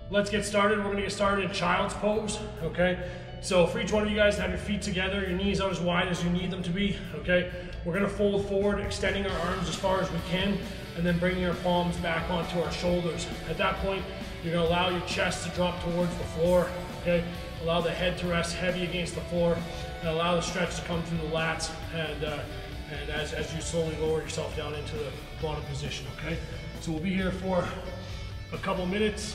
let's get started. We're gonna get started in child's pose, okay? So for each one of you guys, have your feet together, your knees out as wide as you need them to be, okay? We're gonna fold forward, extending our arms as far as we can, and then bringing our palms back onto our shoulders. At that point, you're gonna allow your chest to drop towards the floor, okay? Allow the head to rest heavy against the floor, and allow the stretch to come through the lats, and as you slowly lower yourself down into the bottom position, okay? So we'll be here for a couple minutes.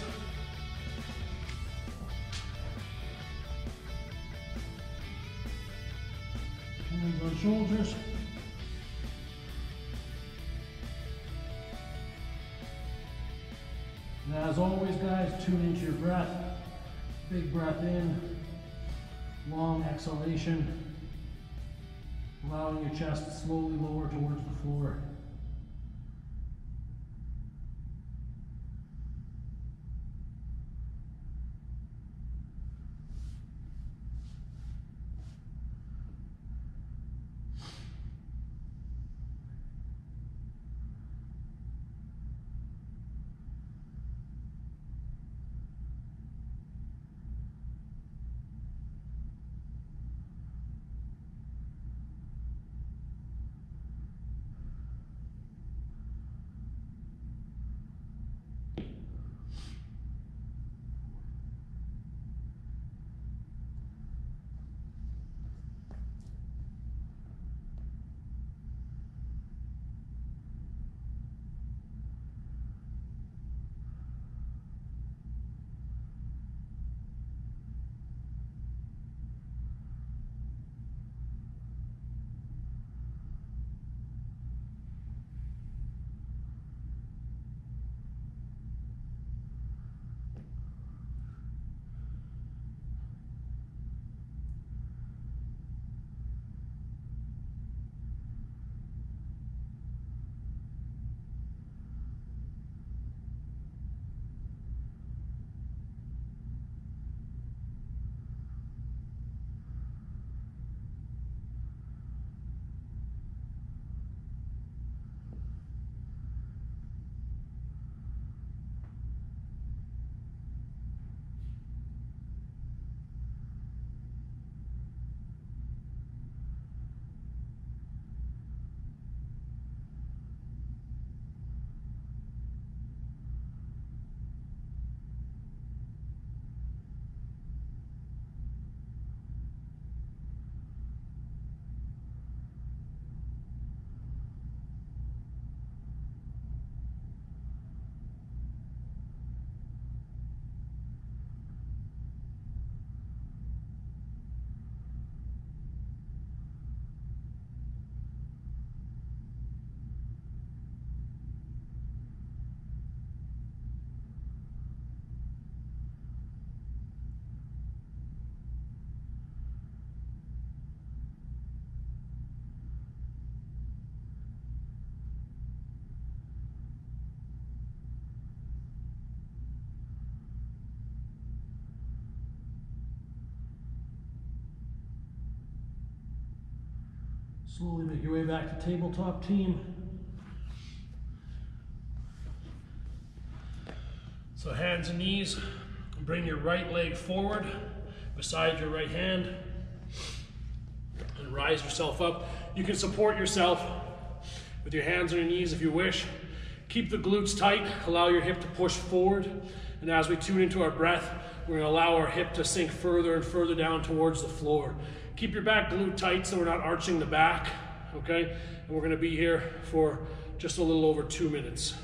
Hands on shoulders. And as always, guys, tune into your breath. Big breath in, long exhalation, allowing your chest to slowly lower towards the floor. Slowly make your way back to tabletop, team. So hands and knees, bring your right leg forward beside your right hand and rise yourself up. You can support yourself with your hands on your knees if you wish. Keep the glutes tight, allow your hip to push forward. And as we tune into our breath, we're gonna allow our hip to sink further and further down towards the floor. Keep your back glute tight so we're not arching the back, okay? And we're gonna be here for just a little over 2 minutes.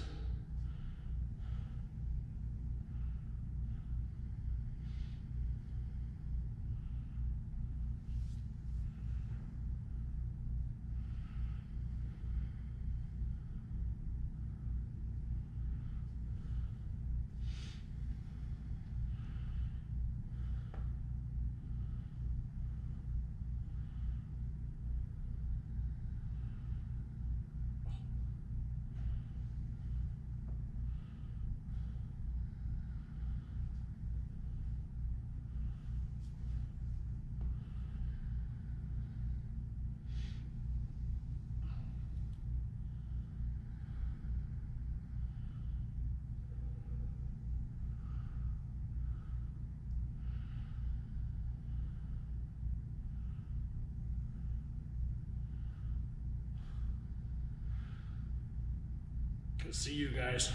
Can see you guys.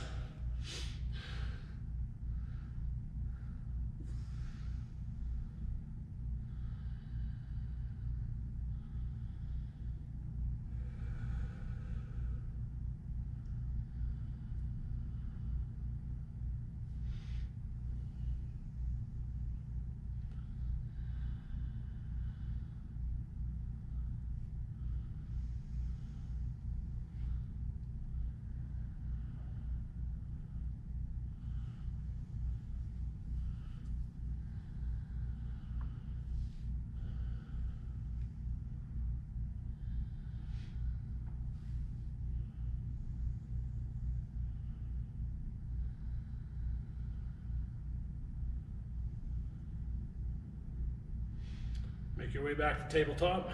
Make your way back to tabletop.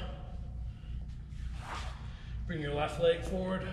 Bring your left leg forward.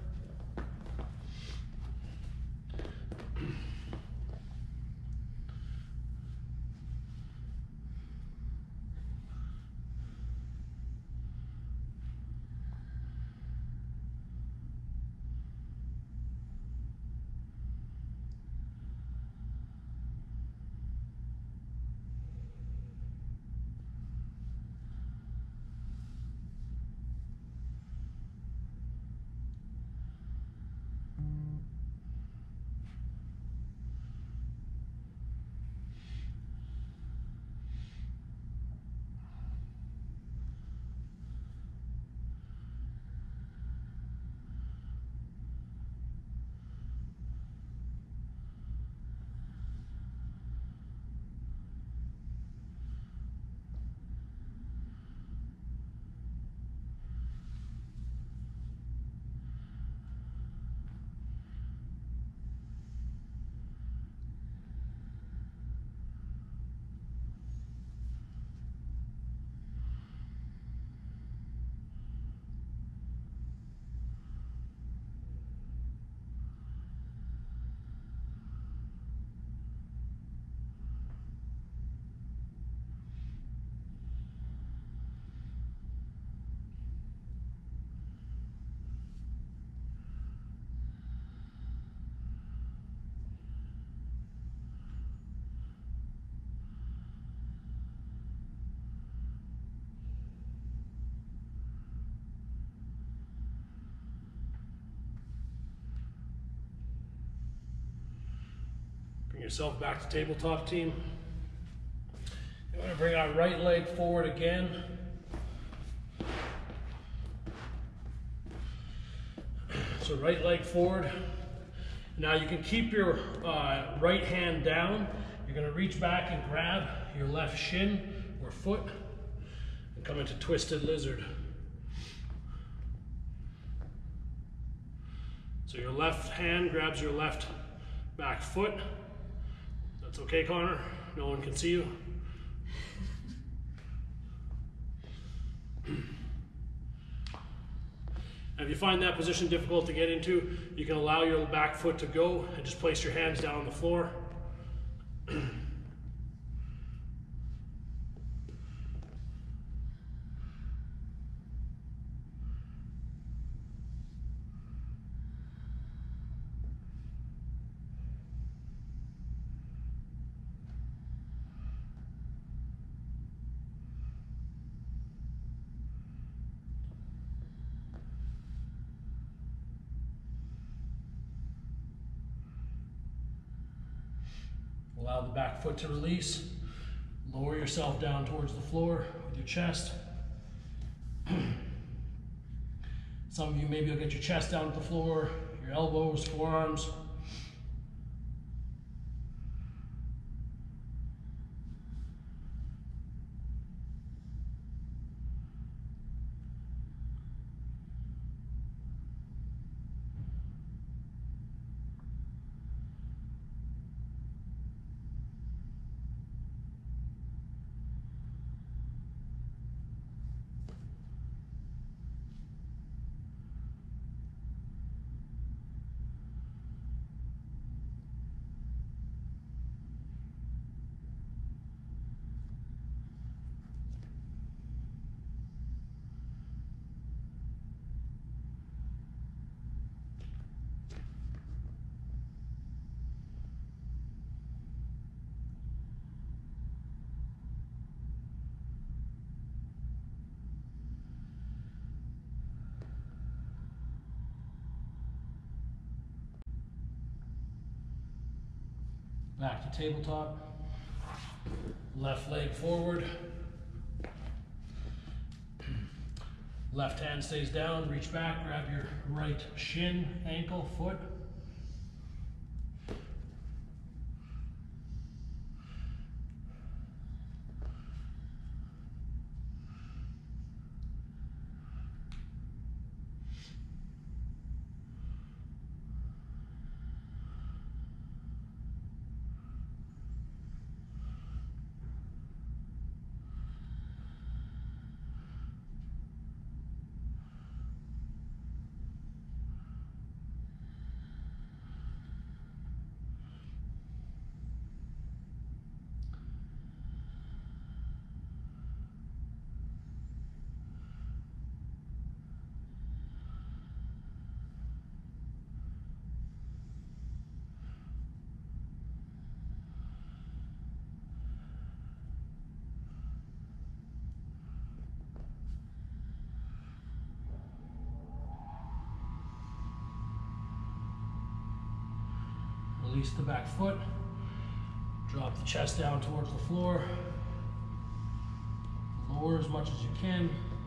Bring yourself back to tabletop, team. You want to bring our right leg forward again. So right leg forward. Now you can keep your right hand down. You're going to reach back and grab your left shin or foot and come into twisted lizard. So your left hand grabs your left back foot. That's okay, Connor? No one can see you. If you find that position difficult to get into, you can allow your back foot to go and just place your hands down on the floor. Allow the back foot to release. Lower yourself down towards the floor with your chest. Some of you maybe will get your chest down to the floor, your elbows, forearms. Back to tabletop. Left leg forward. Left hand stays down, reach back, grab your right shin, ankle, foot. Release the back foot, drop the chest down towards the floor, lower as much as you can.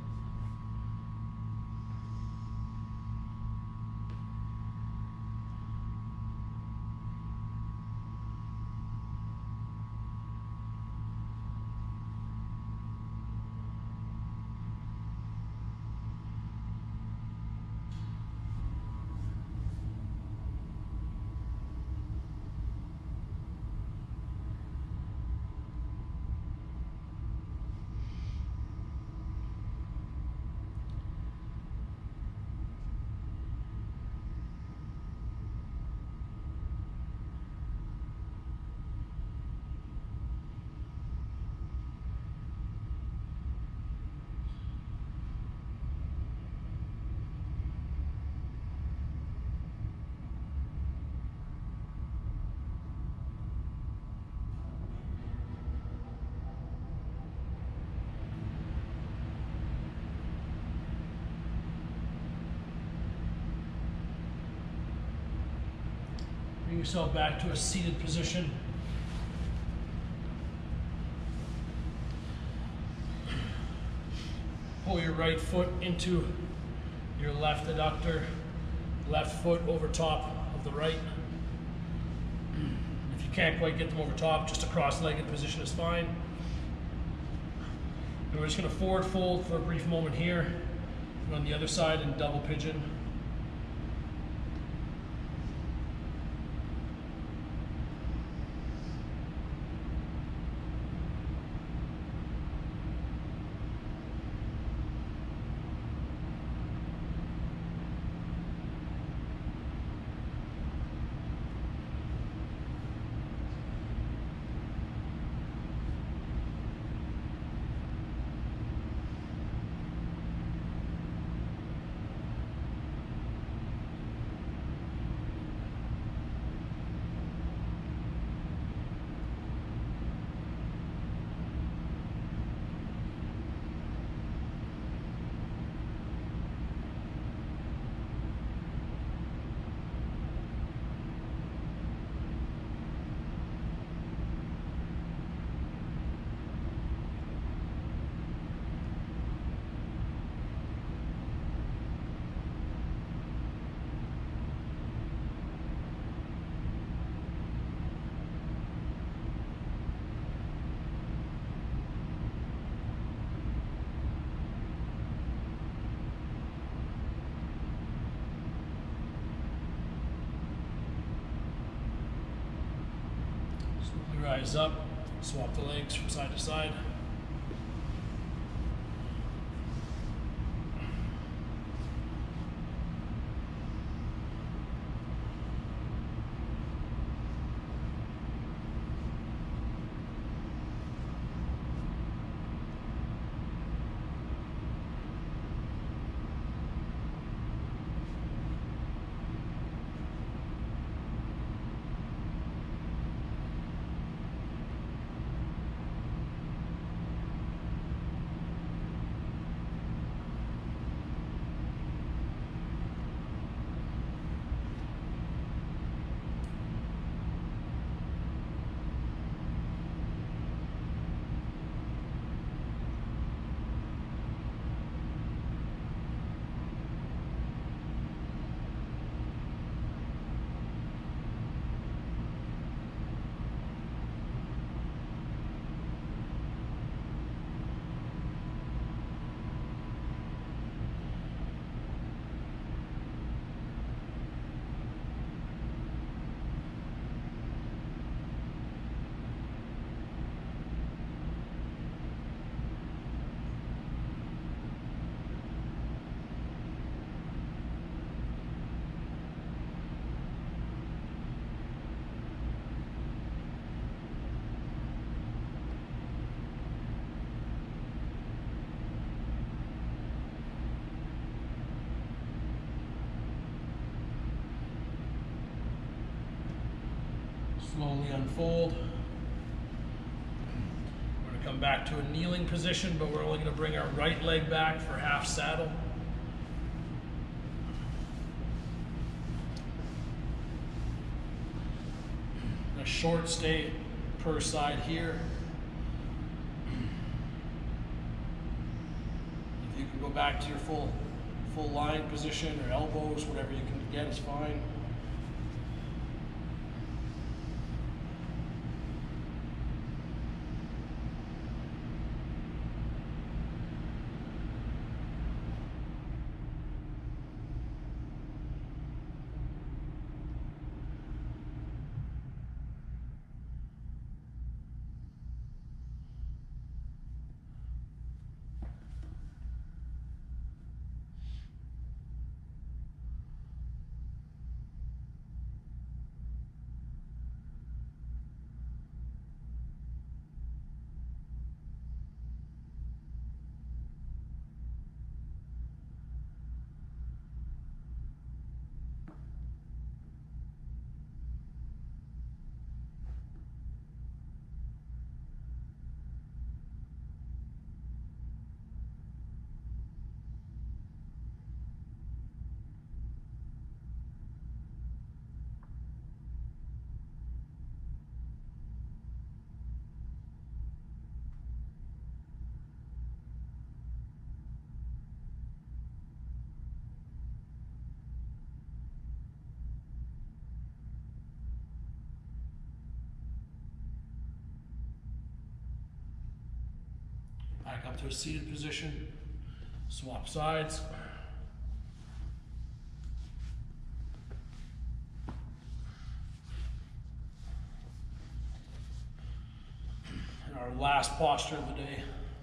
Bring yourself back to a seated position. Pull your right foot into your left adductor, left foot over top of the right. If you can't quite get them over top, just a cross-legged position is fine. And we're just going to forward fold for a brief moment here, and on the other side in double pigeon. Rise up, swap the legs from side to side. Slowly unfold. We're going to come back to a kneeling position, but we're only going to bring our right leg back for half saddle. A short stay per side here. If you can go back to your full line position or elbows, whatever you can get is fine. Back up to a seated position, swap sides. And our last posture of the day.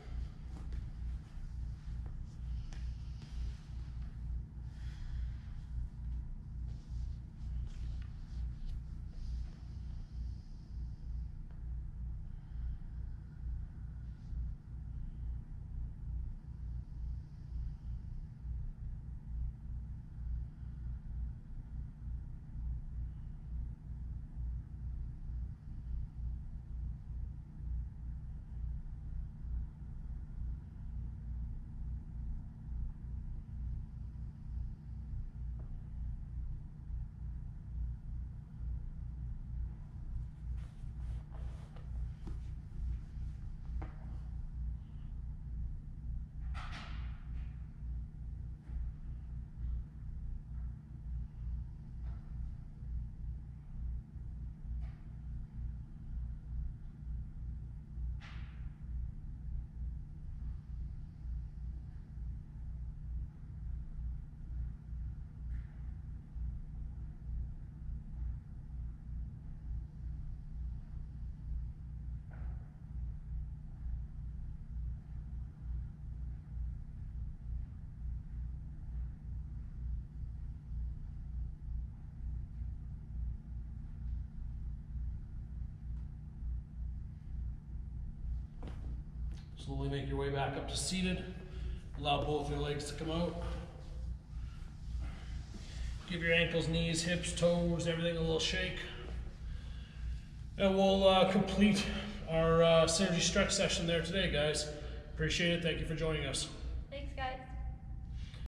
Slowly make your way back up to seated. Allow both your legs to come out. Give your ankles, knees, hips, toes, everything a little shake. And we'll complete our synergy stretch session there today, guys. Appreciate it. Thank you for joining us.